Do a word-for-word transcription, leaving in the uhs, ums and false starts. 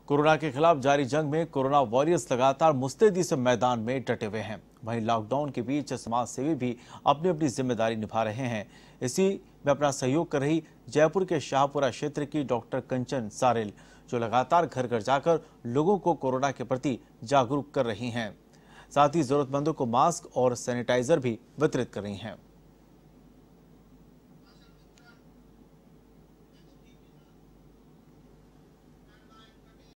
Corona के खिलाफ जारी जंग में कोरोना वॉरियर्स लगातार मुस्तैदी से मैदान में डटे हुए हैं। वहीं लॉकडाउन के बीच समाज सेवी भी अपनी अपनी जिम्मेदारी निभा रहे हैं। इसी में अपना सहयोग कर रही जयपुर के शाहपुरा क्षेत्र की डॉक्टर कंचन सारेल, जो लगातार घर घर जाकर लोगों को कोरोना के प्रति जागरूक कर रही हैं। साथ ही जरूरतमंदों को मास्क और सैनिटाइजर भी वितरित कर रही हैं।